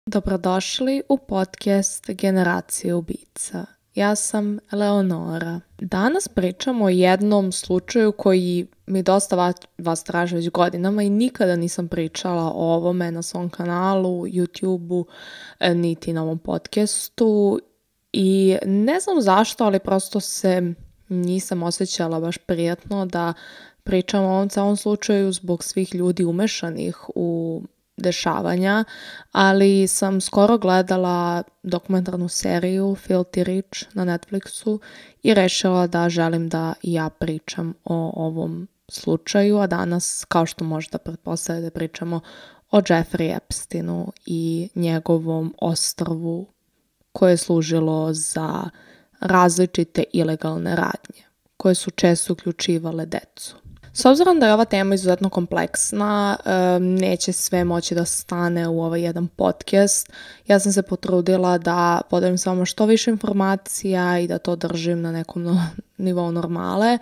Dobrodošli u podcast Generacije ubica. Ja sam Eleonora. Danas pričamo o jednom slučaju koji mi dosta vas traže već godinama i nikada nisam pričala o ovome na svom kanalu, YouTubeu, niti na ovom podcastu. I ne znam zašto, ali prosto se nisam osjećala baš prijatno da pričam o ovom celom slučaju zbog svih ljudi umešanih u dešavanja, ali sam skoro gledala dokumentarnu seriju Filthy Rich na Netflixu i rešila da želim da i ja pričam o ovom slučaju, a danas, kao što možete pretpostaviti, da pričamo o Jeffrey Epsteinu i njegovom ostrvu koje je služilo za različite ilegalne radnje, koje su često uključivale decu. S obzirom da je ova tema izuzetno kompleksna, neće sve moći da stane u ovaj jedan podcast. Ja sam se potrudila da podelim s vama što više informacija i da to držim na nekom nivou normale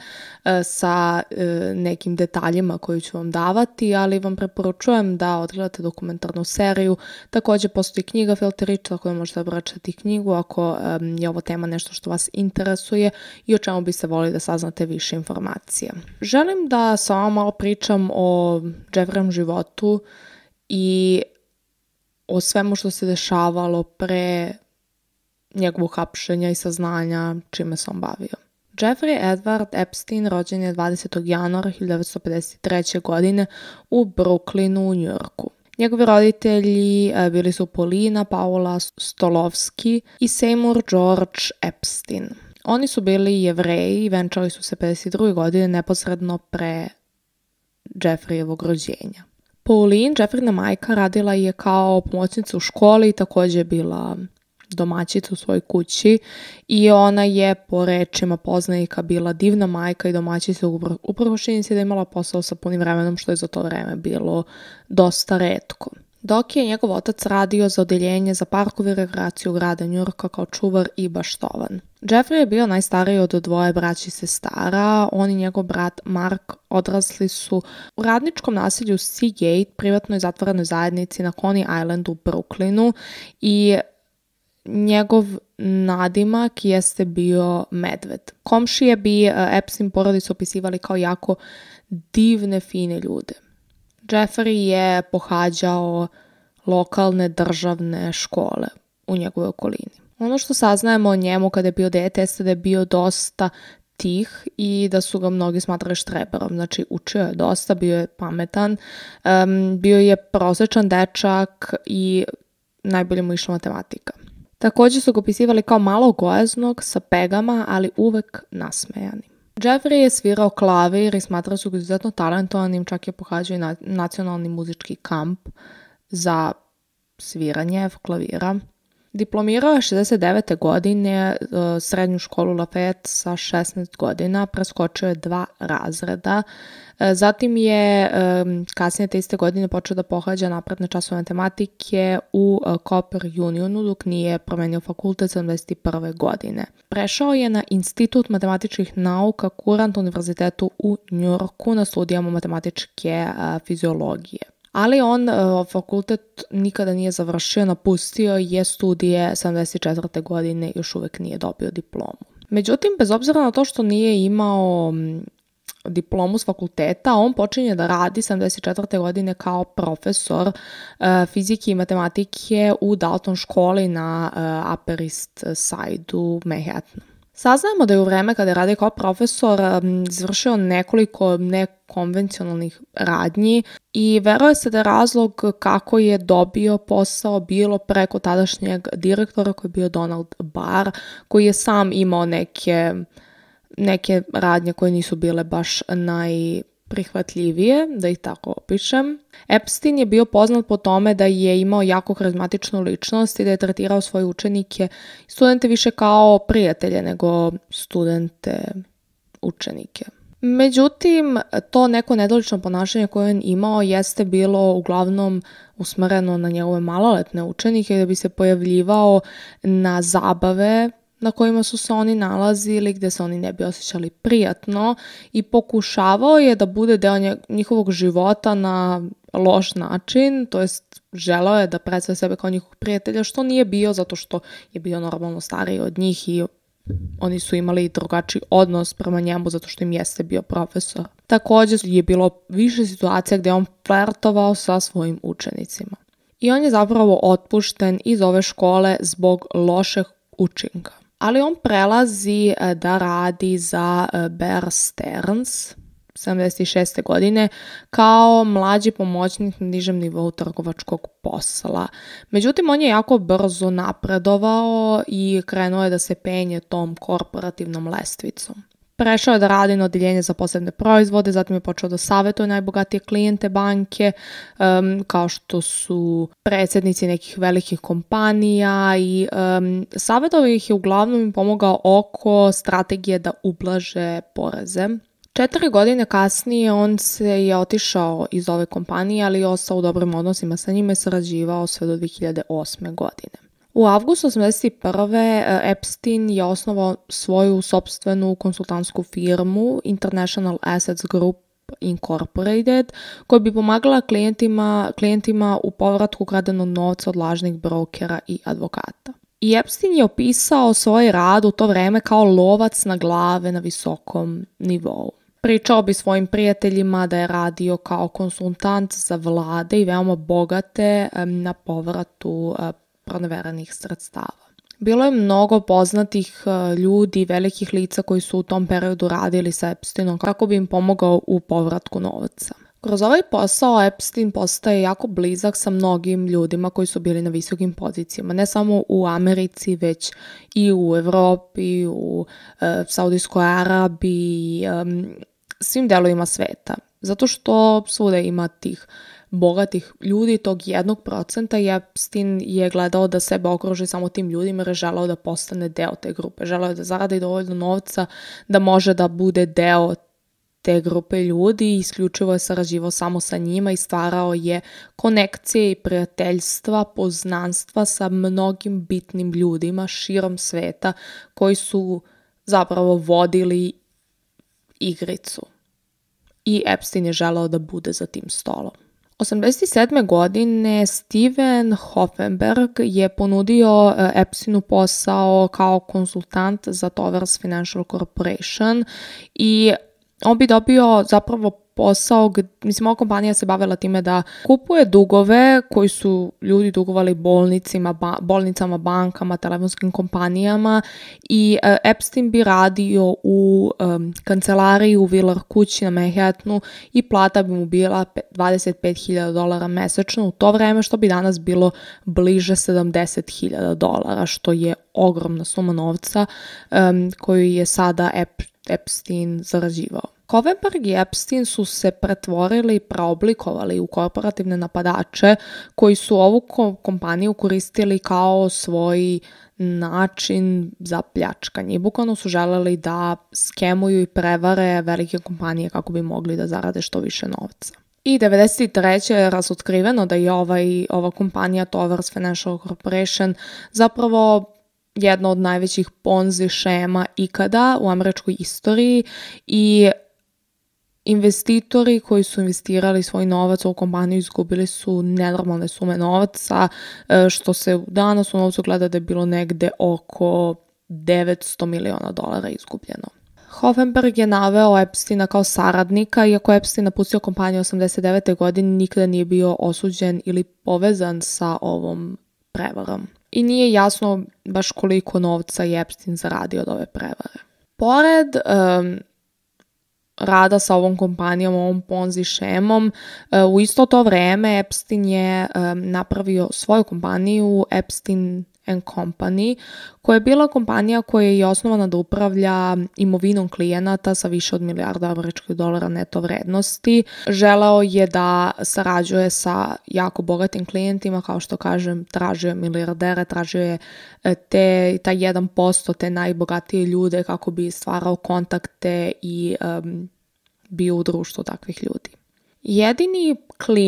sa nekim detaljima koje ću vam davati, ali vam preporučujem da odgledate dokumentarnu seriju. Također postoji knjiga Filthy Rich, tako da možete pročitati knjigu ako je ovo tema nešto što vas interesuje i o čemu biste volili da saznate više informacija. Želim da sa vama malo pričam o Jeffreyem životu i o svemu što se dešavalo pre njegovog hapšenja i saznanja čime se on bavio. Jeffrey Edward Epstein rođen je 20. januara 1953. godine u Brooklynu u Njujorku. Njegovi roditelji bili su Paulina Paula Stolovski i Seymour George Epstein. Oni su bili Jevreji i venčali su se 52. godine neposredno pre Jeffreyevog rođenja. Pauline, Jeffreyna majka, radila je kao pomoćnica u školi i također je bila domaćica u svojoj kući i ona je po rečima poznanika bila divna majka i domaćica uprkos činjenici da je imala posao sa punim vremenom, što je za to vreme bilo dosta retko. Dok je njegov otac radio za odeljenje za parkovu i rekreaciju grada Njujorka kao čuvar i baštovan. Jeffrey je bio najstariji od dvoje braće i sestara. On i njegov brat Mark odrasli su u radničkom naselju Seagate, privatnoj zatvorenoj zajednici na Coney Islandu u Brooklynu, i njegov nadimak jeste bio Medved. Komšije bi Epstein porodicu opisivali kao jako divne, fine ljude. Jeffrey je pohađao lokalne državne škole u njegovoj okolini. Ono što saznajemo o njemu kada je bio dete jeste da je bio dosta tih i da su ga mnogi smatrali štreberom. Znači, učio je dosta, bio je pametan, bio je prosječan dečak i najbolje mu išla matematika. Također su ga opisivali kao malo gojaznog, sa pegama, ali uvek nasmejani. Jeffrey je svirao klavir i smatrao su ga izuzetno talentovanim, čak je pohađao i nacionalni muzički kamp za sviranje klavira. Diplomirao je 69. godine srednju školu Lafayette sa 16 godina, preskočio je 2 razreda. Zatim je kasnije te iste godine počeo da pohađa napredne časove matematike u Cooper Unionu dok nije promenio fakultet 71. godine. Prešao je na Institut matematičkih nauka Courant univerzitetu u Njujorku na studijama matematičke fiziologije. Ali on fakultet nikada nije završio, napustio je studije 74. godine i još uvek nije dobio diplomu. Međutim, bez obzira na to što nije imao diplomu s fakulteta, on počinje da radi 74. godine kao profesor fizike i matematike u Dalton školi na Upper East Side-u Manhattanu. Saznajemo da je u vreme kada je radio kao profesor izvršio nekoliko nekonvencionalnih radnji i veruje se da je razlog kako je dobio posao bilo preko tadašnjeg direktora koji je bio Donald Barr, koji je sam imao neke radnje koje nisu bile baš najprihvatljivije, da ih tako opišem. Epstein je bio poznat po tome da je imao jako karizmatičnu ličnost i da je tretirao svoje učenike i studente više kao prijatelje nego studente učenike. Međutim, to neko nedolično ponašanje koje on imao jeste bilo uglavnom usmereno na njegove maloletne učenike da bi se pojavljivao na zabave na kojima su se oni nalazili, gde se oni ne bi osjećali prijatno i pokušavao je da bude deo njihovog života na loš način, to jest želeo je da predstavi sebe kao njihovog prijatelja, što nije bio zato što je bio normalno stariji od njih i oni su imali drugačiji odnos prema njemu zato što im jeste bio profesor. Također je bilo više situacija gdje on flertovao sa svojim učenicima. I on je zapravo otpušten iz ove škole zbog lošeg učinka. Ali on prelazi da radi za Bear Stearns 76. godine kao mlađi pomoćnik na nižem nivou trgovačkog posla. Međutim, on je jako brzo napredovao i krenuo je da se penje tom korporativnom lestvicom. Prešao je da radi na odeljenje za posebne proizvode, zatim je počeo da savjetuje najbogatije klijente banke, kao što su predsjednici nekih velikih kompanija i savjetovao ih je uglavnom im pomogao oko strategije da ublaže poreze. 4 godine kasnije on se je otišao iz ove kompanije, ali je ostao u dobrim odnosima sa njima i sarađivao sve do 2008. godine. U avgustu 1981. Epstein je osnovao svoju sopstvenu konsultantsku firmu International Assets Group Incorporated, koja bi pomagala klijentima u povratku kradenog novca od lažnih brokera i advokata. I Epstein je opisao svoj rad u to vreme kao lovac na glave na visokom nivou. Pričao bi svojim prijateljima da je radio kao konsultant za vlade i veoma bogate na povratu proneverenih sredstava. Bilo je mnogo poznatih ljudi, velikih lica koji su u tom periodu radili sa Epsteinom kako bi im pomogao u povratku novca. Kroz ovaj posao Epstein postaje jako blizak sa mnogim ljudima koji su bili na visokim pozicijama, ne samo u Americi, već i u Evropi, u Saudijskoj Arabiji, svim delovima sveta. Zato što svuda ima tih bogatih ljudi, tog 1%, i Epstein je gledao da sebe okruži samo tim ljudima jer je želeo da postane deo te grupe. Želeo je da zaradi dovoljno novca da može da bude deo te grupe ljudi, isključivo je sarađivao samo sa njima i stvarao je konekcije i prijateljstva, poznanstva sa mnogim bitnim ljudima širom sveta koji su zapravo vodili igricu. I Epstein je želeo da bude za tim stolom. 1987. godine Steven Hoffenberg je ponudio Epsteinu posao kao konsultant za Towers Financial Corporation i on bi dobio zapravo posao, ova kompanija se bavila time da kupuje dugove koji su ljudi dugovali bolnicama, bankama, telefonskim kompanijama i Epstein bi radio u kancelariji u Wheeler kući na Manhattanu i plata bi mu bila $25,000 mesečno u to vreme, što bi danas bilo bliže $70,000, što je ogromna suma novca koju je sada Epstein zarađivao. Hoffenberg i Epstein su se pretvorili, preoblikovali u korporativne napadače koji su ovu kompaniju koristili kao svoj način za pljačkanje. I bukvalno su želeli da skemuju i prevare velike kompanije kako bi mogli da zarade što više novca. I 1993. je razotkriveno da je ova kompanija Towers Financial Corporation zapravo jedna od najvećih ponzi šema ikada u američkoj istoriji i investitori koji su investirali svoj novac u kompaniju izgubili su nenormalne sume novca, što se danas u novcu gleda da je bilo negde oko $900 miliona izgubljeno. Hoffenberg je naveo Epsteina kao saradnika, iako Epstein napustio kompaniju 1989. godine, nikada nije bio osuđen ili povezan sa ovom prevarom. I nije jasno baš koliko novca je Epstein zaradio od ove prevare. Pored rada sa ovom kompanijom, ovom ponzi šemom, u isto to vreme Epstein je napravio svoju kompaniju Epstein & Company, koja je bila kompanija koja je osnovana da upravlja imovinom klijenata sa više od $1.000.000 neto vrednosti. Želeo je da sarađuje sa jako bogatim klijentima, kao što kažem, tražio je milijardere, tražio je taj 1%, te najbogatije ljude kako bi stvarao kontakte i bio u društvu takvih ljudi. Jedini klijent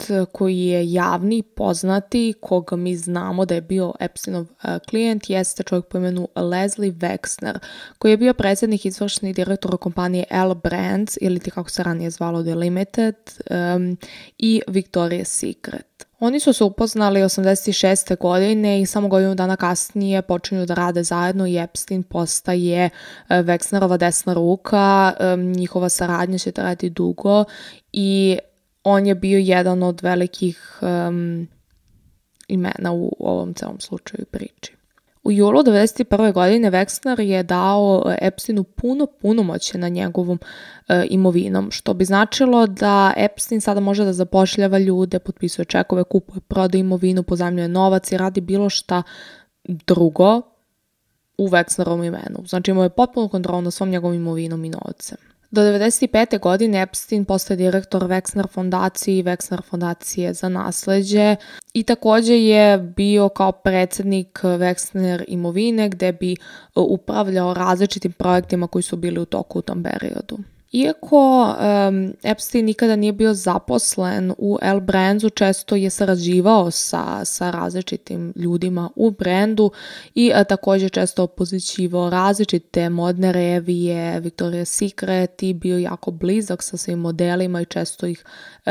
koji je javni, poznati, koga mi znamo da je bio Epsteinov klijent, jeste čovjek po imenu Leslie Wexner, koji je bio predsjednik izvršni direktor kompanije L Brands, ili kako se ranije zvalo The Limited, i Victoria's Secret. Oni su se upoznali 86. godine i samo godinu dana kasnije počinju da rade zajedno i Epstein postaje Wexnerova desna ruka. Njihova saradnja će trajati dugo i on je bio jedan od velikih imena u ovom celom slučaju i priči. U julu 1991. godine Wexner je dao Epsteinu puno punomoćje na njegovom imovinom, što bi značilo da Epstein sada može da zapošljava ljude, potpisuje čekove, kupuje, prodaje imovinu, pozajmljuje novac i radi bilo šta drugo u Wexnerovom imenu. Znači imao je potpunu kontrolu nad svom njegovom imovinom i novcem. Do 1995. godine Epstein postaje direktor Wexner fondacije i Wexner fondacije za nasleđe i također je bio kao predsjednik Wexner imovine gdje bi upravljao različitim projektima koji su bili u toku u tom periodu. Iako Epstein nikada nije bio zaposlen u L Brandsu, često je sarađivao sa različitim ljudima u brendu i također često posjećivao različite modne revije, Victoria's Secret i bio jako blizak sa svim modelima i često ih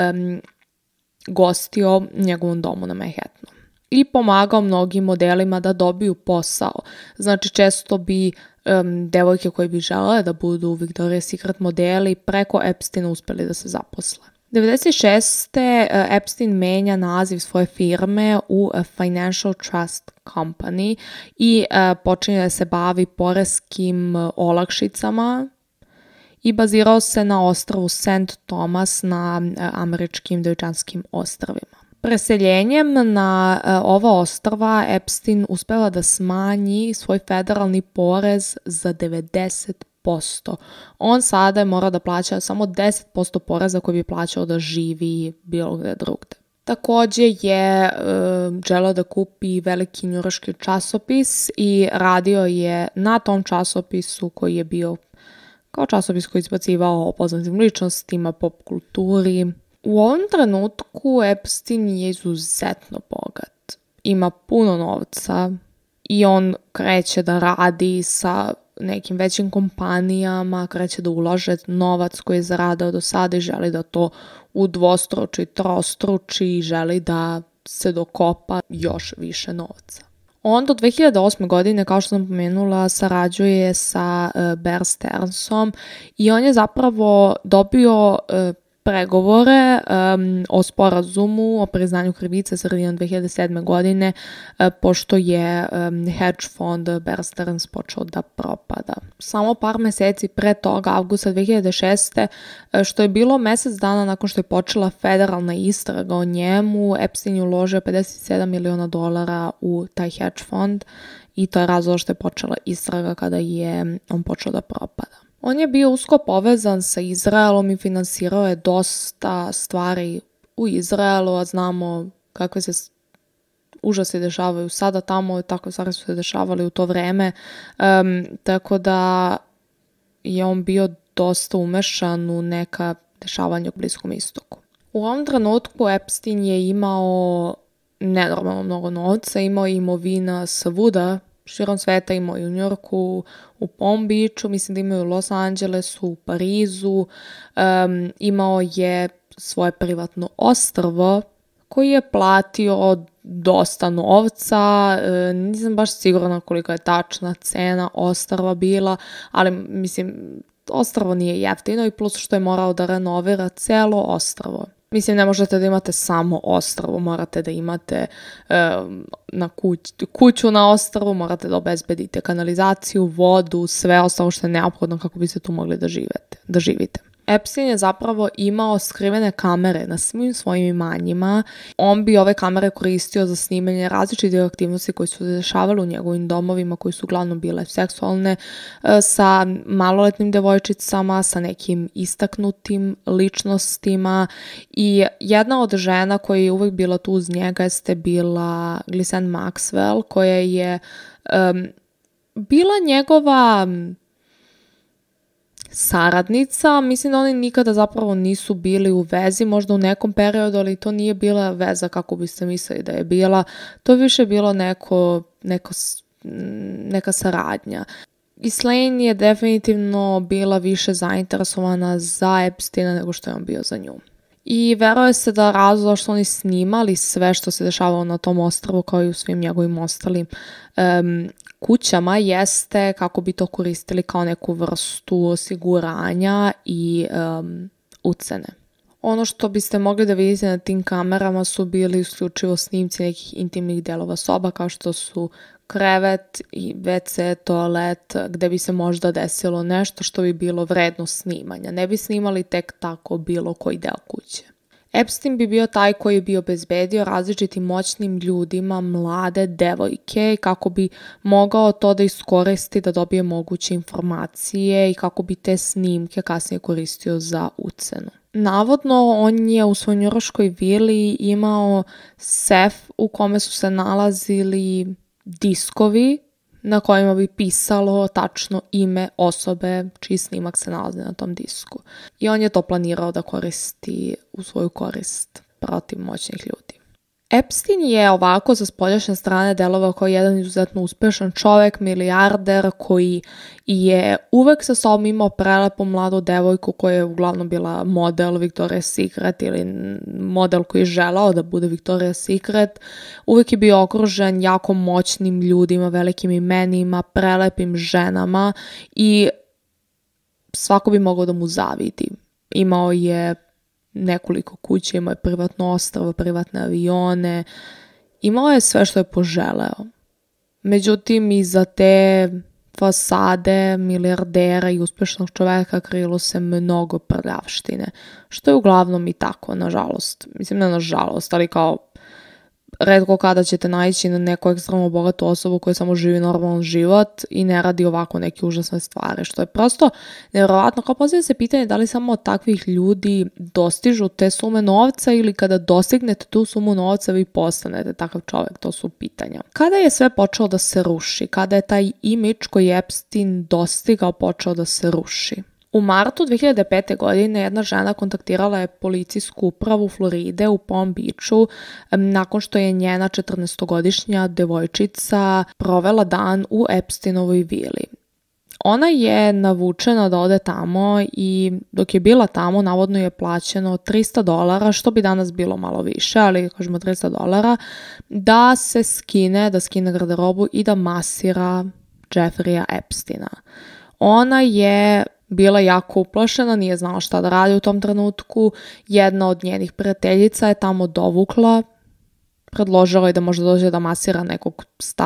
gostio u njegovom domu na Manhattanu. I pomagao mnogim modelima da dobiju posao. Znači često bi devojke koje bi žele da budu Victoria's Secret modeli preko Epsteina uspjeli da se zaposle. 1996. Epstein menja naziv svoje firme u Financial Trust Company i počinje da se bavi poreskim olakšicama i bazirao se na ostrvu St. Thomas na američkim Devičanskim ostrvima. Preseljenjem na ova ostrva Epstein uspeva da smanji svoj federalni porez za 90%. On sada je morao da plaća samo 10% poreza koji bi plaćao da živi bilo gde drugde. Također je želeo da kupi veliki njujorški časopis i radio je na tom časopisu koji je bio kao časopis koji izbacivao o poznatim ličnostima, pop kulturi. U ovom trenutku Epstein je izuzetno bogat. Ima puno novca i on kreće da radi sa nekim većim kompanijama, kreće da ulaže novac koji je zaradao do sada i želi da to udvostruči, trostruči i želi da se dokopa još više novca. On do 2008. godine, kao što sam pomenula, sarađuje sa Bear Stearnsom i on je zapravo dobio pregovore o sporazumu o priznanju krivice sredinom 2007. godine pošto je hedge fond Bear Stearns počeo da propada. Samo par meseci pre toga, avgusta 2006. što je bilo mjesec dana nakon što je počela federalna istraga o njemu, Epstein je uložio $57 miliona u taj hedge fond i to je razlog što je počela istraga kada je on počeo da propada. On je bio usko povezan sa Izraelom i finansirao je dosta stvari u Izraelu, a znamo kakve se užasi dešavaju sada tamo, takve stvari su se dešavali u to vreme, tako da je on bio dosta umešan u neka dešavanja u Bliskom istoku. U ovom trenutku Epstein je imao nenormalno mnogo novca, imao je imovina svuda, širom sveta, imao i u Njujorku, u Palm Beachu, mislim da imao u Los Angelesu, u Parizu, imao je svoje privatno ostrvo koji je platio dosta novca, nisam baš sigurna koliko je tačna cena ostrva bila, ali mislim ostrvo nije jeftino i plus što je morao da renovira celo ostrvo. Mislim, ne možete da imate samo ostrvo, morate da imate kuću na ostrvu, morate da obezbedite kanalizaciju, vodu, sve ostalo što je neophodno kako biste tu mogli da živite. Epstein je zapravo imao skrivene kamere na svim svojim imanjima. On bi ove kamere koristio za snimanje različitih aktivnosti koje su se dešavale u njegovim domovima, koji su uglavnom bile seksualne, sa maloletnim devojčicama, sa nekim istaknutim ličnostima. I jedna od žena koja je uvijek bila tu uz njega jeste bila Ghislaine Maxwell, koja je bila njegova saradnica. Mislim da oni nikada zapravo nisu bili u vezi, možda u nekom periodu, ali to nije bila veza kako biste mislili da je bila. To je više bilo neka saradnja. Ghislaine je definitivno bila više zainteresovana za Epsteina nego što je on bio za nju. I veruje se da razlog što oni snimali sve što se dešavalo na tom ostrvu kao i u svim njegovim ostalim kućama jeste kako bi to koristili kao neku vrstu osiguranja i ucene. Ono što biste mogli da vidite na tim kamerama su bili isključivo snimci nekih intimnih delova soba kao što su krevet i WC, toalet, gde bi se možda desilo nešto što bi bilo vredno snimanja. Ne bi snimali tek tako bilo koji deo kuće. Epstein bi bio taj koji bi obezbedio različitim moćnim ljudima mlade devojke kako bi mogao to da iskoristi da dobije moguće informacije i kako bi te snimke kasnije koristio za ucenu. Navodno, on je u svojoj njujorškoj vili imao sef u kome su se nalazili diskovi na kojima bi pisalo tačno ime osobe čiji snimak se nalazi na tom disku. I on je to planirao da koristi u svoju korist protiv moćnih ljudi. Epstein je ovako sa spoljašnje strane delovao kao jedan izuzetno uspešan čovek, milijarder koji je uvek sa sobom imao prelepu mladu devojku koja je uglavnom bila model Victoria's Secret ili model koji je želao da bude Victoria's Secret. Uvek je bio okružen jako moćnim ljudima, velikim imenima, prelepim ženama i svako bi mogao da mu zavidi. Imao je nekoliko kuća, imao je privatno ostrvo, privatne avione, imao je sve što je poželeo. Međutim, iza te fasade milijardera i uspešnog čoveka krilo se mnogo prljavštine, što je uglavnom i tako, nažalost. Mislim, ne nažalost, ali kao retko kada ćete naići na neku ekstremno bogatu osobu koja samo živi normalan život i ne radi ovako neke užasne stvari, što je prosto nevjerovatno. Kao postavlja se pitanje da li samo od takvih ljudi dostižu te sume novca ili kada dostignete tu sumu novca vi postanete takav čovjek, to su pitanja. Kada je sve počelo da se ruši? Kada je taj imidž koji je Epstein dostigao počeo da se ruši? U martu 2005. godine jedna žena kontaktirala je policijsku upravu Floride u Palm Beachu nakon što je njena 14-godišnja devojčica provela dan u Epsteinovoj vili. Ona je navučena da ode tamo i dok je bila tamo navodno je plaćeno $300, što bi danas bilo malo više, ali kažemo $300, da se skine garderobu i da masira Jeffreya Epsteina. Ona je bila jako uplašena, nije znala šta da radi u tom trenutku. Jedna od njenih prijateljica je tamo dovukla, predložila je da možda dođe da masira nekog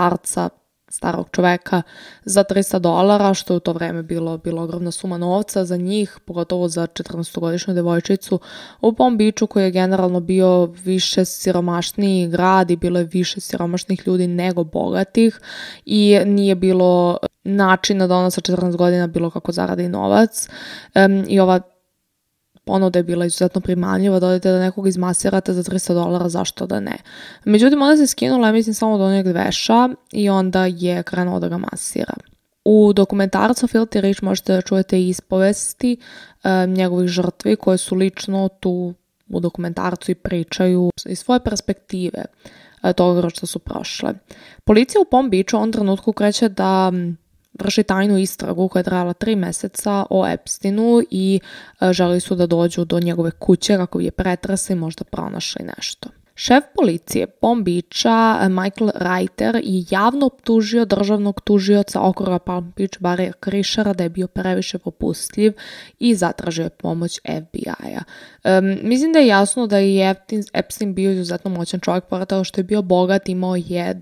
starog čoveka za $300, što je u to vreme bilo ogromna suma novca za njih, pogotovo za 14-godišnju devojčicu u Palm Beachu koji je generalno bio više siromašniji grad i bilo je više siromašnih ljudi nego bogatih i nije bilo načina da ona sa 14 godina bilo kako zaradi novac i ova ponuda je bila izuzetno primamljiva da odete da nekog izmasirate za $300, zašto da ne. Međutim, ona se skinula, mislim, samo do onog veša i onda je krenuo da ga masira. U dokumentarcu Filthy Rich možete da čujete ispovesti njegovih žrtvi koje su lično tu u dokumentarcu i pričaju iz svoje perspektive toga što su prošle. Policija u Palm Beachu u ovom trenutku kreće da vrši tajnu istragu koja je trajala 3 meseca o Epsteinu i želi su da dođu do njegove kuće kako bi je pretresli i možda pronašli nešto. Šef policije Palm Beacha Michael Reiter je javno optužio državnog tužioca okruga Palm Beach Barryja Krishera da je bio previše popustljiv i zatražio je pomoć FBI-a. Mislim da je jasno da je Epstein bio izuzetno moćan čovjek, pored toga što je bio bogat, imao je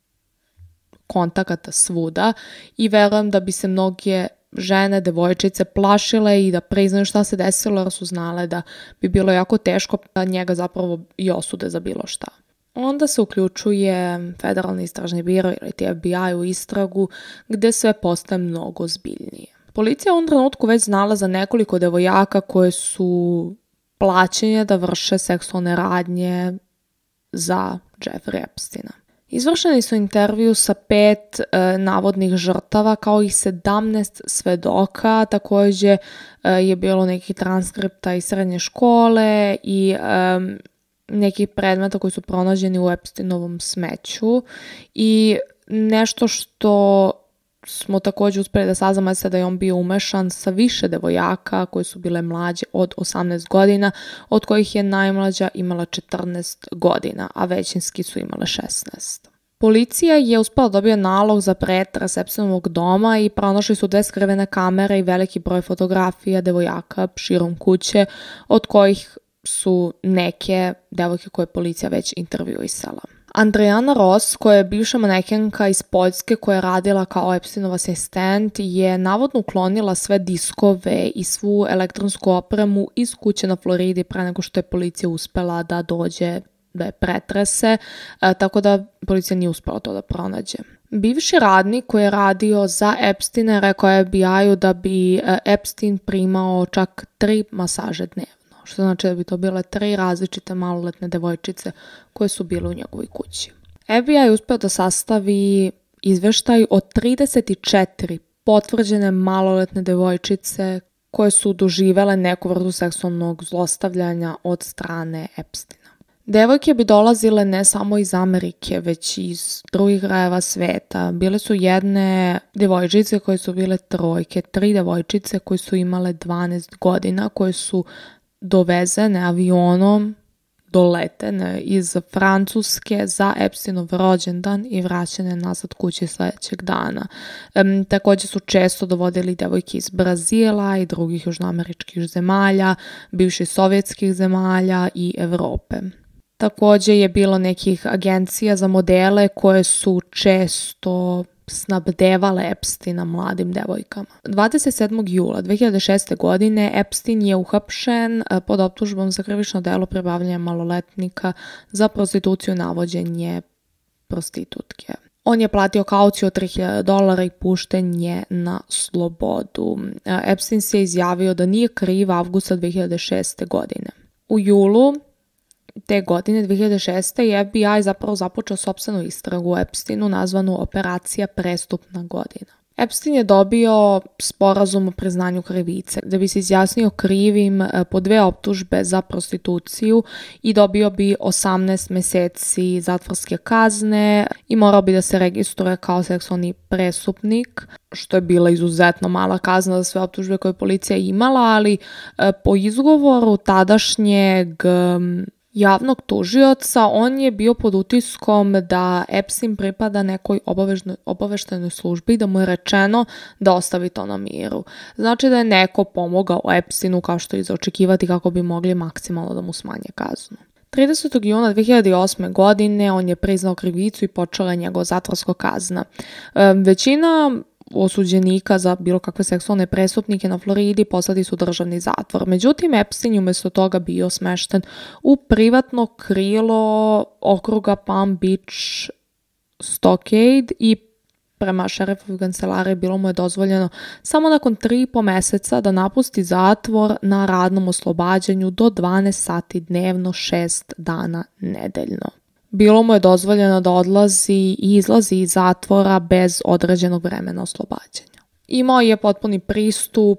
kontakata svuda i verujem da bi se mnoge žene, devojčice plašile i da priznaju šta se desilo jer su znale da bi bilo jako teško da njega zapravo i osude za bilo šta. Onda se uključuje Federalni istražni biro ili FBI u istragu gde sve postaje mnogo ozbiljnije. Policija u ovom trenutku već znala za nekoliko devojaka koje su plaćene da vrše seksualne radnje za Jeffrey Epsteina. Izvršeni su intervju sa 5 navodnih žrtava kao i 17 svedoka, također je bilo nekih transkripta iz srednje škole i nekih predmeta koji su pronađeni u Epsteinovom smeću i nešto što smo također uspjeli da saznamo je da je on bio umešan sa više devojaka koje su bile mlađe od 18 godina, od kojih je najmlađa imala 14 godina, a većinski su imale 16. Policija je uspela dobiti nalog za pretres Epsteinovog doma i pronašli su 2 skrivene kamere i veliki broj fotografija devojaka širom kuće, od kojih su neke devojke koje je policija već intervjuisala. Andreana Ross, koja je bivša manekenka iz Poljske koja je radila kao Epsteinov asistent, je navodno uklonila sve diskove i svu elektronsku opremu iz kuće na Floridi pre nego što je policija uspela da dođe da je pretrese, tako da policija nije uspela to da pronađe. Bivši radnik koji je radio za Epsteina rekao FBI-u da bi Epstein primao čak 3 masaže dnevno, što znači da bi to bile 3 različite maloletne devojčice koje su bile u njegovoj kući. FBI je uspeo da sastavi izveštaj o 34 potvrđene maloletne devojčice koje su doživele neku vrstu seksualnog zlostavljanja od strane Epsteina. Devojke bi dolazile ne samo iz Amerike, već i iz drugih krajeva sveta. Bile su jedne devojčice koje su bile trojke, 3 devojčice koje su imale 12 godina, koje su dovezene avionom, doletene iz Francuske za Epsteinov rođendan i vraćene nazad kući sljedećeg dana. Također su često dovodili devojke iz Brazila i drugih južnoameričkih zemalja, bivših sovjetskih zemalja i Evrope. Također je bilo nekih agencija za modele koje su često snabdevale Epsteina mladim devojkama. 27. jula 2006. godine Epstein je uhapšen pod optužbom za krivično delo pribavljanja maloletnika za prostituciju i navođenje prostitutke. On je platio kauciju od $3.000 i pušten je na slobodu. Epstein se izjavio da nije kriv avgusta 2006. godine. U julu te godine, 2006. je FBI zapravo započeo sopstvenu istragu o Epsteinu nazvanu Operacija Prestupna godina. Epstein je dobio sporazum o priznanju krivice da bi se izjasnio krivim po 2 optužbe za prostituciju i dobio bi 18 mjeseci zatvorske kazne i morao bi da se registruje kao seksualni prestupnik, što je bila izuzetno mala kazna za sve optužbe koje je policija imala, ali po izgovoru tadašnjeg javnog tužioca on je bio pod utiskom da Epstein pripada nekoj obaveštajnoj službi, da mu je rečeno da ostavi to na miru. Znači da je neko pomogao Epsteinu kao što je za očekivati kako bi mogli maksimalno da mu smanje kaznu. 30. juna 2008. godine on je priznao krivicu i počela je njegova zatvorska kazna. Većina osuđenika za bilo kakve seksualne prestupnike na Floridi poslati su državni zatvor. Međutim, Epstein je umjesto toga bio smešten u privatno krilo okruga Palm Beach Stockade i prema šerifovoj kancelariji bilo mu je dozvoljeno samo nakon 3,5 mjeseca da napusti zatvor na radnom oslobađanju do 12 sati dnevno 6 dana nedeljno. Bilo mu je dozvoljeno da odlazi i izlazi iz zatvora bez određenog vremena oslobađanja. Imao je potpuni pristup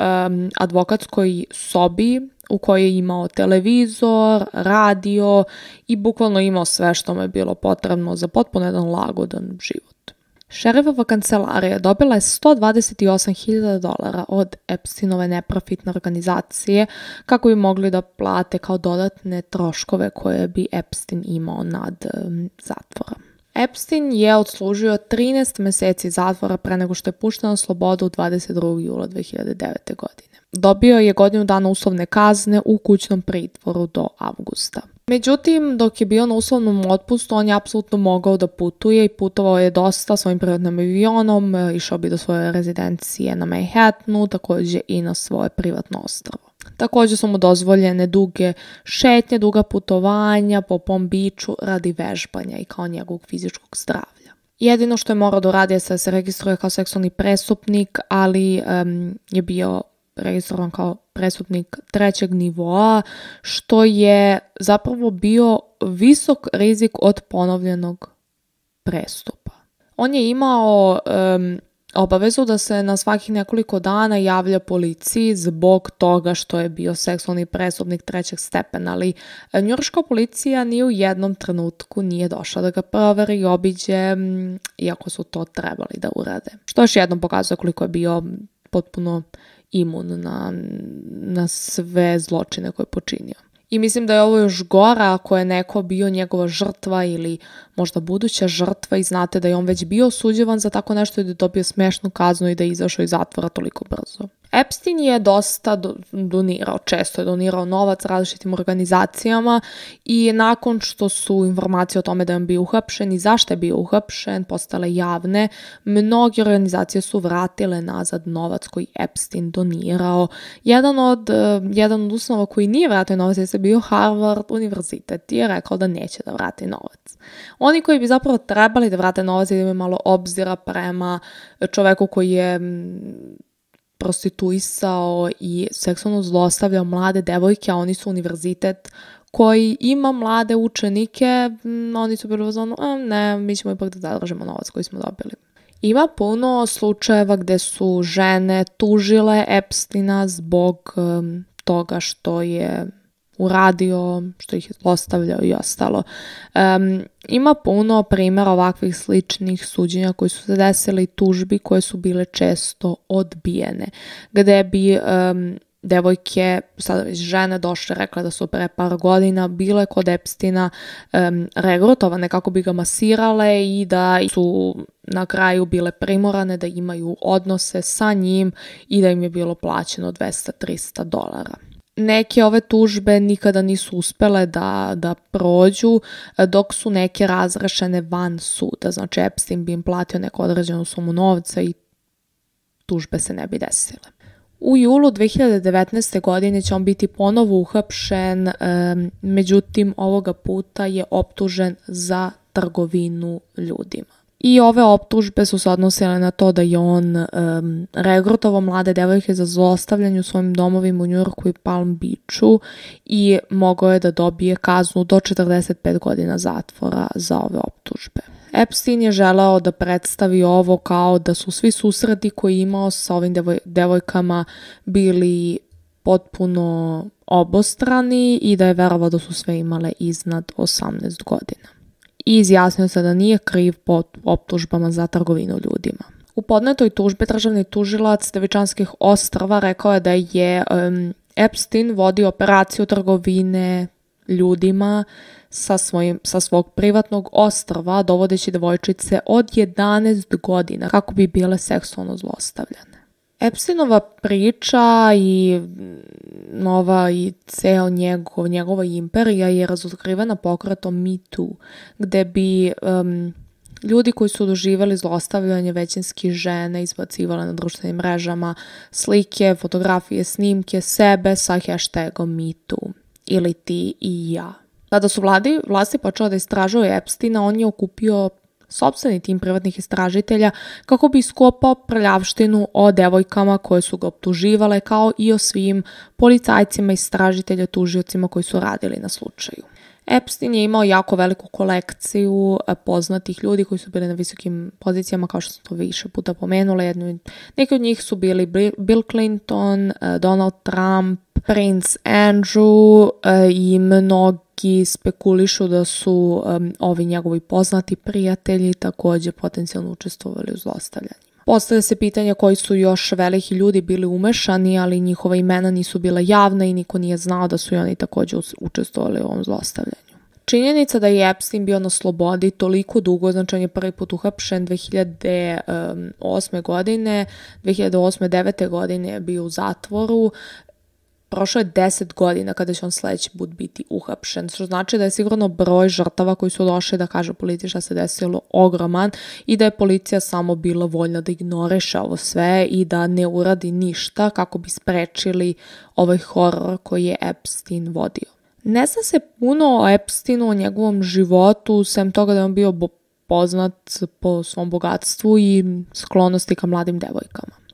advokatskoj sobi u kojoj je imao televizor, radio i bukvalno imao sve što mu je bilo potrebno za potpuno jedan lagodan život. Šerifova kancelarija dobila je $128.000 od Epsteinove neprofitne organizacije kako bi mogli da plate kao dodatne troškove koje bi Epstein imao nad zatvorom. Epstein je odslužio 13 mjeseci zatvora pre nego što je pušten na slobodu 22. jula 2009. godine. Dobio je godinu dana uslovne kazne u kućnom pritvoru do avgusta. Međutim, dok je bio na uslovnom otpustu, on je apsolutno mogao da putuje i putovao je dosta svojim privatnim avionom, išao bi do svoje rezidencije na Manhattanu, također i na svoje privatno ostrvo. Također su mu dozvoljene duge šetnje, duga putovanja po Palm Beachu radi vežbanja i kao njegovog fizičkog zdravlja. Jedino što je morao da radi je da se registruje kao seksualni prestupnik, ali je bio registrovan kao prestupnik 3. nivoa, što je zapravo bio visok rizik od ponovljenog prestupa. On je imao obavezu da se na svakih nekoliko dana javlja policiji zbog toga što je bio seksualni prestupnik 3. stepena, ali njujorška policija ni u jednom trenutku nije došla da ga proveri i obiđe, iako su to trebali da urade. Što još jednom pokazuje koliko je bio potpuno imun na sve zločine koje je počinio. I mislim da je ovo još gora ako je neko bio njegova žrtva ili možda buduća žrtva i znate da je on već bio osuđivan za tako nešto i da je dobio smešnu kaznu i da je izašao iz zatvora toliko brzo. Epstein je dosta donirao, često je donirao novac različitim organizacijama i nakon što su informacije o tome da je on bio uhapšen i zašto je bio uhapšen postale javne, mnoge organizacije su vratile nazad novac koji Epstein donirao. Jedan od ustanova koji nije vratio novac je bio Harvard univerzitet i je rekao da neće da vrati novac. Oni koji bi zapravo trebali da vrate novac i da imaju malo obzira prema čoveku koji je prostituisao i seksualno zlostavljao mlade devojke, a oni su univerzitet koji ima mlade učenike, oni su bili uzmano, ne, mi ćemo ipak da zadržimo novac koji smo dobili. Ima puno slučajeva gde su žene tužile Epsteina zbog toga što je uradio, što ih je zlostavljao i ostalo. Ima puno primjera ovakvih sličnih suđenja koji su se desili, tužbi koje su bile često odbijene, gde bi devojke, sada već žene, došle, rekla da su pre par godina bile kod Epsteina regrutovane kako bi ga masirale i da su na kraju bile primorane da imaju odnose sa njim i da im je bilo plaćeno $200-300. Neke ove tužbe nikada nisu uspele da prođu, dok su neke razrešene van suda. Znači, Epstein bi im platio neku određenu sumu novca i tužbe se ne bi desile. U julu 2019. godine će on biti ponovo uhapšen, međutim, ovoga puta je optužen za trgovinu ljudima. I ove optužbe su se odnosile na to da je on regrutovao mlade devojke za zlostavljanje u svojim domovima u Njujorku i Palm Beachu i mogao je da dobije kaznu do 45 godina zatvora za ove optužbe. Epstein je želeo da predstavi ovo kao da su svi susreti koji je imao sa ovim devojkama bili potpuno obostrani i da je verovao da su sve imale iznad 18 godina. I izjasnio se da nije kriv po optužbama za trgovinu ljudima. U podnetoj tužbi državni tužilac Devičanskih ostrva rekao je da je Epstein vodio operaciju trgovine ljudima sa svog privatnog ostrva, dovodeći devojčice od 11 godina kako bi bile seksualno zlostavljane. Epsteinova priča i ceo njegova imperija je razotkrivena pokretom Me Too, gde bi ljudi koji su doživjeli zlostavljanje, većinski žene, izbacivale na društvenim mrežama slike, fotografije, snimke sebe sa hashtagom Me Too ili ti i ja. Kada su vlasti počela da istražuju Epsteina, on je okupio sopstveni tim privatnih istražitelja kako bi iskopao prljavštinu o devojkama koje su ga optuživale, kao i o svim policajcima, istražitelja, tužiocima koji su radili na slučaju. Epstein je imao jako veliku kolekciju poznatih ljudi koji su bili na visokim pozicijama, kao što sam to više puta pomenula. Neki od njih su bili Bill Clinton, Donald Trump, Prince Andrew i mnogi spekulišu da su ovi njegovi poznati prijatelji također potencijalno učestvovali u zlostavljanjima. Postavlja se pitanje koji su još veliki ljudi bili umešani, ali njihova imena nisu bila javna i niko nije znao da su i oni također učestvovali u ovom zlostavljanju. Činjenica da je Epstein bio na slobodi toliko dugo, znači on je prvi put uhapšen 2008. godine, 2008-2009. godine je bio u zatvoru. Prošlo je 10 godina kada će on sledeći put biti uhapšen, što znači da je sigurno broj žrtava koji su došli da kažu policiji šta se desilo ogroman i da je policija samo bila voljna da ignoriše ovo sve i da ne uradi ništa kako bi sprečili ovaj horor koji je Epstein vodio. Ne zna se puno o Epsteinu, o njegovom životu, sem toga da je on bio poznat po svom bogatstvu i sklonosti ka mladim devojkama.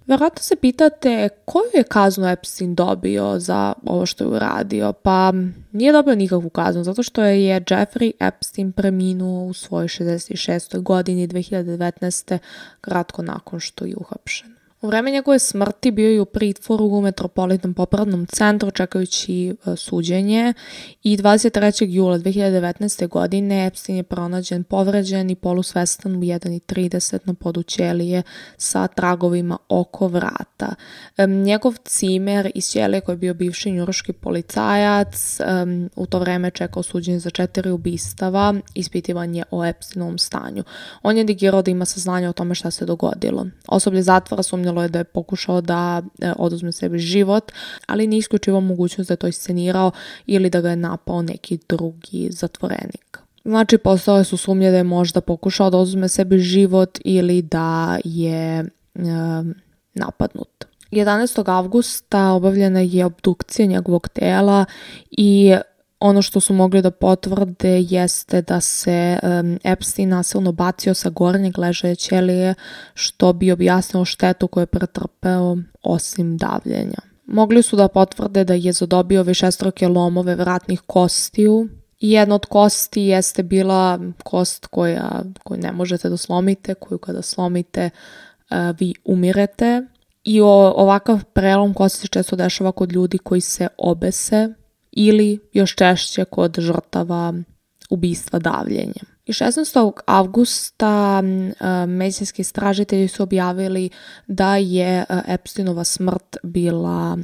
Verovatno se pitate koju je kaznu Epstein dobio za ovo što je uradio, pa nije dobio nikakvu kaznu, zato što je Jeffrey Epstein preminuo u svojoj 66. godini 2019. kratko nakon što je uhapšen. U vreme njegove smrti bio je u pritvoru u Metropolitnom popravnom centru čekajući suđenje i 23. jula 2019. godine Epstein je pronađen povređen i polusvestan u 1:30 na podu ćelije sa tragovima oko vrata. Njegov cimer iz ćelije koji je bio bivši njujorški policajac u to vreme čekao suđenje za 4 ubistava, ispitivan je o Epsteinovom stanju. On je negirao da ima saznanja o tome šta se dogodilo. Osoblje zatvora sumnjalo je da je pokušao da oduzme sebi život, ali nije isključivao mogućnost da je to iscenirao ili da ga je napao neki drugi zatvorenik. Znači, postojale su sumnje da je možda pokušao da oduzme sebi život ili da je napadnut. 11. avgusta obavljena je obdukcija njegovog tela i ono što su mogli da potvrde jeste da se Epstein nasilno bacio sa gornjeg ležaja ćelije, što bi objasnilo štetu koju je pretrpeo osim davljenja. Mogli su da potvrde da je zadobio višestruke lomove vratnih kostiju i jedna od kosti jeste bila kost koju ne možete da slomite, koju kada slomite vi umirete. I ovakav prelom kosti se često dešava kod ljudi koji se obese ili još češće kod žrtava ubistva davljenjem. I 16. avgusta medicinski istražitelji su objavili da je Epsteinova smrt bila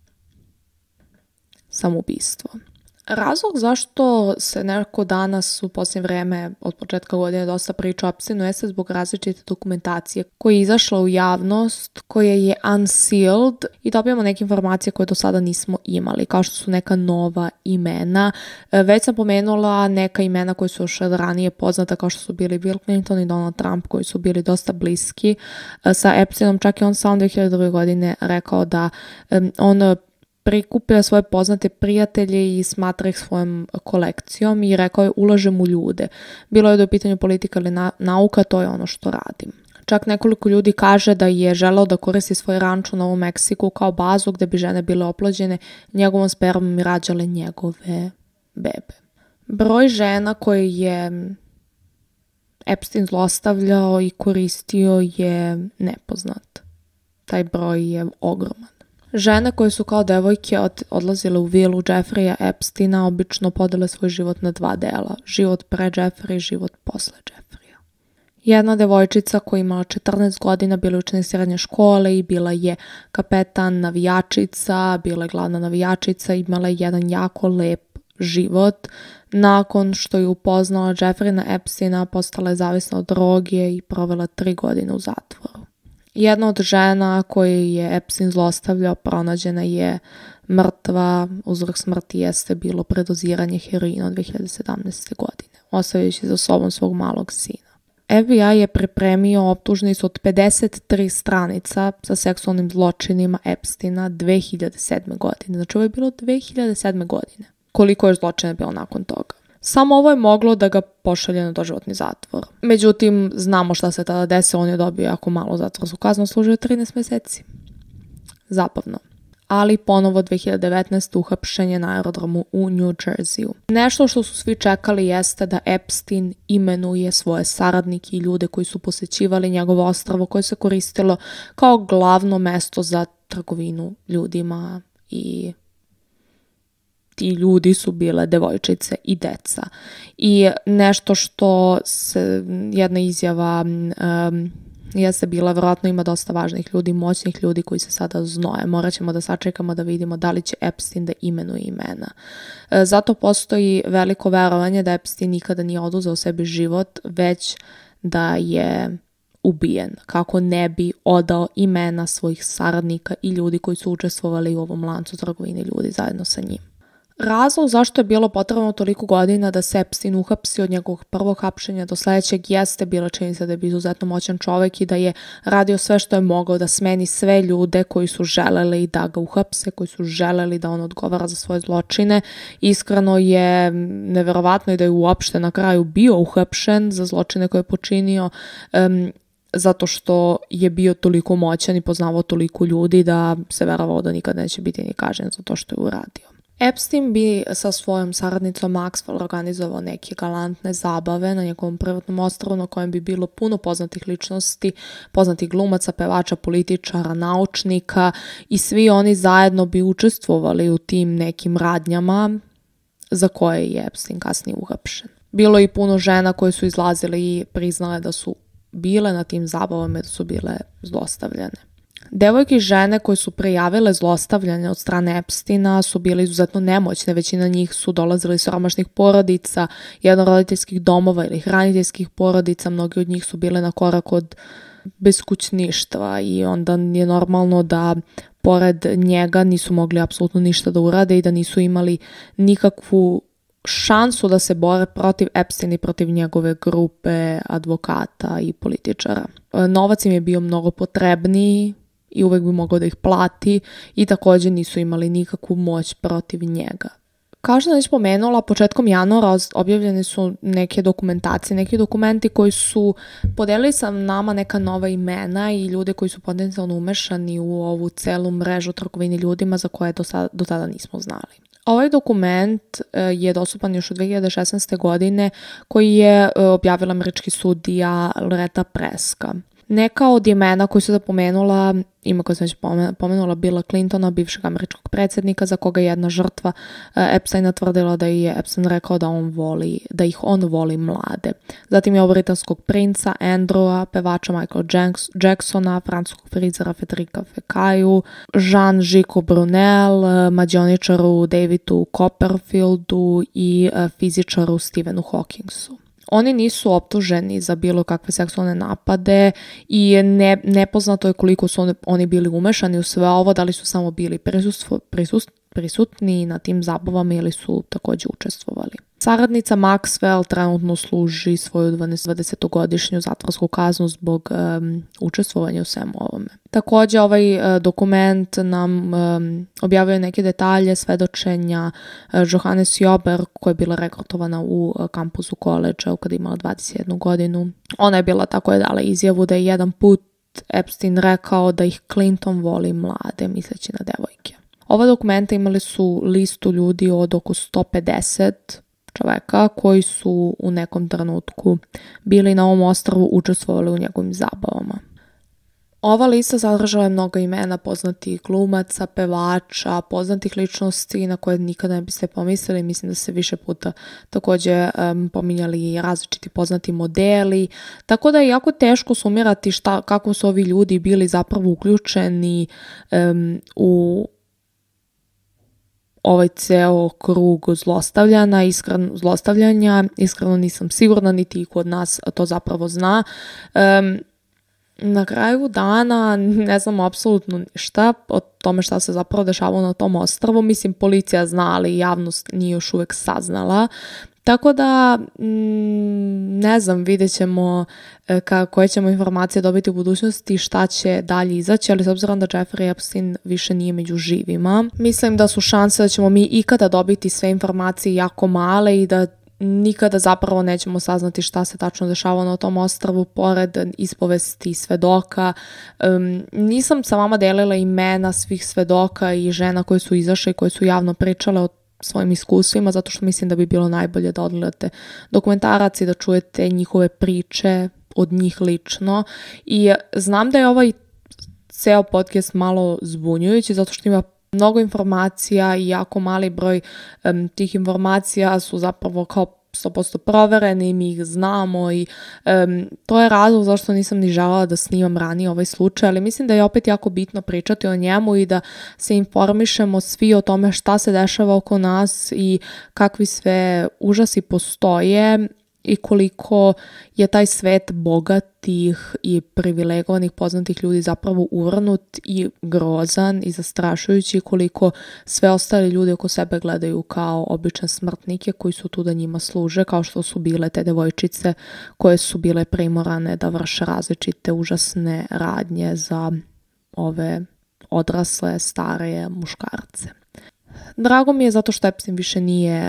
samoubistvo. Razlog zašto se neko danas u posljednje vreme od početka godine dosta priča o Epsteinu jeste zbog različite dokumentacije koja je izašla u javnost, koja je unsealed i dobijamo neke informacije koje do sada nismo imali, kao što su neka nova imena. Već sam pomenula neka imena koje su još ranije poznata, kao što su bili Bill Clinton i Donald Trump, koji su bili dosta bliski sa Epsteinom. Čak i on sam 2002. godine rekao da on prikuplja svoje poznate prijatelje i smatra ih svojom kolekcijom i rekao je ulažem u ljude. Bilo je da je u pitanju politika ili nauka, to je ono što radim. Čak nekoliko ljudi kaže da je želeo da koristi svoj ranč u Novom Meksiku kao bazu gde bi žene bile oplođene njegovom spermom i rađale njegove bebe. Broj žena koje je Epstein zlostavljao i koristio je nepoznat. Taj broj je ogroman. Žene koje su kao devojke odlazile u vilu Jeffreya Epsteina obično podele svoj život na 2 dela. Život pre Jeffrey i život posle Jeffreya. Jedna devojčica koja imala 14 godina, bila je učenik srednje škole i bila je kapetan navijačica, bila je glavna navijačica, imala je jedan jako lep život. Nakon što je upoznala Jeffreya Epsteina, postala je zavisna od droge i provela 3 godine u zatvoru. Jedna od žena koju je Epstein zlostavljao pronađena je mrtva, uzrok smrti jeste bilo predoziranje heroina 2017. godine, ostavljajući za sobom svog malog sina. FBI je pripremio optužnicu od 53 stranica sa seksualnim zločinima Epsteina 2007. godine. Znači ovo je bilo 2007. godine. Koliko je zločina bilo nakon toga? Samo ovo je moglo da ga pošalje na doživotni zatvor. Međutim, znamo šta se tada desilo, on je dobio jako malo zatvorsku kaznu, služio 13 meseci. Zabavno. Ali ponovo 2019. uhapšen je na aerodromu u New Jerseyu. Nešto što su svi čekali jeste da Epstein imenuje svoje saradnike i ljude koji su posećivali njegovo ostrvo koje se koristilo kao glavno mesto za trgovinu ljudima i ti ljudi su bile devojčice i deca. I nešto što se jedna izjava jeste bila, vjerojatno ima dosta važnih ljudi, moćnih ljudi koji se sada znoje. Morat ćemo da sačekamo da vidimo da li će Epstein da imenuje imena. Zato postoji veliko verovanje da Epstein nikada nije oduzeo sebi život, već da je ubijen, kako ne bi odao imena svojih saradnika i ljudi koji su učestvovali u ovom lancu trgovine ljudi zajedno sa njim. Razlog zašto je bilo potrebno toliko godina da se Epstein uhapsi od njegovog prvog hapšenja do sledećeg jeste bila činjenica da je bio izuzetno moćan čovek i da je radio sve što je mogao da smeni sve ljude koji su želeli da ga uhapse, koji su želeli da on odgovara za svoje zločine. Iskreno je neverovatno i da je uopšte na kraju bio uhapšen za zločine koje je počinio. zato što je bio toliko moćan i poznavao toliko ljudi da se verovao da nikad neće biti ni kažnjen za to što je uradio. Epstein bi sa svojom saradnicom Maxwell organizovao neke galantne zabave na njegovom privatnom ostrvu na kojem bi bilo puno poznatih ličnosti, poznatih glumaca, pevača, političara, naučnika i svi oni zajedno bi učestvovali u tim nekim radnjama za koje je Epstein kasnije uhapšen. Bilo je i puno žena koje su izlazile i priznale da su bile na tim zabavama i da su bile zlostavljane. Devojke i žene koje su prijavile zlostavljanje od strane Epsteina su bile izuzetno nemoćne, većina njih su dolazile iz siromašnih porodica, jednoroditeljskih domova ili hraniteljskih porodica, mnogi od njih su bile na korak od beskućništva i onda je normalno da pored njega nisu mogli apsolutno ništa da urade i da nisu imali nikakvu šansu da se bore protiv Epsteina i protiv njegove grupe advokata i političara. Novac im je bio mnogo potrebniji i uvek bi mogao da ih plati i također nisu imali nikakvu moć protiv njega. Kao što sam već pomenula, početkom januara objavljene su neke dokumentacije, neki dokumenti koji su podelili sa nama neka nova imena i ljude koji su potencijalno umešani u ovu celu mrežu trgovine ljudima za koje do tada nismo znali. Ovaj dokument je dostupan još od 2016. godine koji je objavila američki sudija Loretta Preska. Neka od imena koji su pomenula, ima koja sam već pomenula Billa Clintona, bivšeg američkog predsjednika za koga je jedna žrtva Epsteina tvrdila da je Epstein rekao da ih on voli mlade. Zatim je britanskog princa Andrewa, pevača Michaela Jacksona, francuskog frizera Federica Fekaju, Jean-Jacques Brunel, mađioničaru Davidu Copperfieldu i fizičaru Stephenu Hawkingsu. Oni nisu optuženi za bilo kakve seksualne napade i nepoznato je koliko su oni bili umešani u sve ovo, da li su samo bili prisutni na tim zabavama ili su također učestvovali. Saradnica Maxwell trenutno služi svoju 20-godišnju zatvorsku kaznu zbog učestvovanja u svemu ovome. Također ovaj dokument nam objavljuje neke detalje svedočenja Johannes Jober koja je bila rekrutovana u kampusu koledža kada je imala 21 godinu. Ona je bila tako je dala izjavu da je jedan put Epstein rekao da ih Clinton voli mlade, misleći na devojke. Ova dokumenta imali su listu ljudi od oko 150 čoveka koji su u nekom trenutku bili na ovom ostrvu, učestvovali u njegovim zabavama. Ova lista sadržala je mnogo imena poznatih glumaca, pevača, poznatih ličnosti na koje nikada ne biste pomislili. Mislim da se više puta također pominjali i različiti poznati modeli. Tako da je jako teško sumirati kako su ovi ljudi bili zapravo uključeni u ovaj ceo krug zlostavljanja. Iskreno nisam sigurna, niti kod nas to zapravo zna. Na kraju dana ne znamo apsolutno ništa o tome šta se zapravo dešavalo na tom ostrvu. Mislim, policija zna, ali javnost nije još uvek saznala. Tako da, ne znam, vidjet ćemo koje ćemo informacije dobiti u budućnosti, šta će dalje izaći, ali s obzirom da Jeffrey Epstein više nije među živima, mislim da su šanse da ćemo mi ikada dobiti sve informacije jako male i da nikada zapravo nećemo saznati šta se tačno dešavalo na tom ostrvu, pored ispovesti svedoka. Nisam sa vama delila imena svih svedoka i žena koje su izašle i koje su javno pričale o svojim iskustvima, zato što mislim da bi bilo najbolje da odgledate dokumentarac i da čujete njihove priče od njih lično. I znam da je ovaj ceo podcast malo zbunjujući, zato što ima mnogo informacija i jako mali broj tih informacija su zapravo kao 100% provereni, mi ih znamo i to je razlog zašto nisam ni želela da snimam ranije ovaj slučaj, ali mislim da je opet jako bitno pričati o njemu i da se informišemo svi o tome šta se dešava oko nas i kakvi sve užasi postoje i koliko je taj svet bogatih i privilegovanih poznatih ljudi zapravo uvrnut i grozan i zastrašujući, koliko sve ostale ljudi oko sebe gledaju kao obične smrtnike koji su tu da njima služe, kao što su bile te devojčice koje su bile primorane da vrše različite užasne radnje za ove odrasle, stare muškarce. Drago mi je zato što Epstein više nije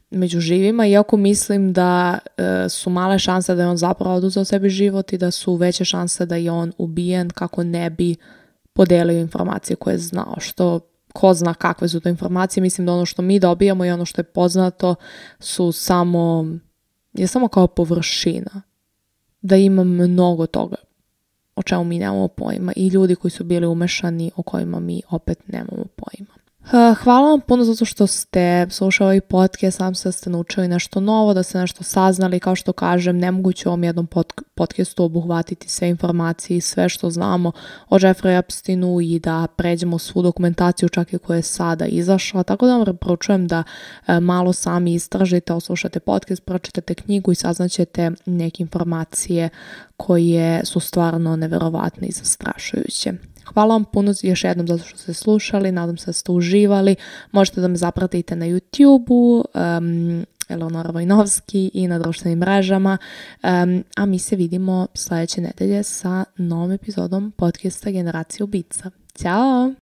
među živima, iako mislim da su male šanse da je on zapravo oduzeo sebi život i da su veće šanse da je on ubijen kako ne bi podelio informacije koje je znao, što ko zna kakve su to informacije. Mislim da ono što mi dobijamo i ono što je poznato su samo kao površina, da ima mnogo toga o čemu mi nemamo pojma i ljudi koji su bili umešani o kojima mi opet nemamo pojma. Hvala vam puno zato što ste slušali ovaj podcast, sam se da ste naučili nešto novo, da ste nešto saznali. Kao što kažem, nemoguće u ovom jednom podcastu obuhvatiti sve informacije i sve što znamo o Jeffrey Epsteinu i da pređemo svu dokumentaciju čak i koja je sada izašla. Tako da vam preporučujem da malo sami istražite, oslušate podcast, pročitate knjigu i saznaćete neke informacije koje su stvarno neverovatne i zastrašujuće. Hvala vam puno još jednom zato što ste slušali, nadam se da ste uživali. Možete da me zapratite na YouTube-u, Eleonora Vojnovski i na društvenim mrežama, a mi se vidimo sljedeće nedelje sa novom epizodom podcasta Generacija ubica. Ćao!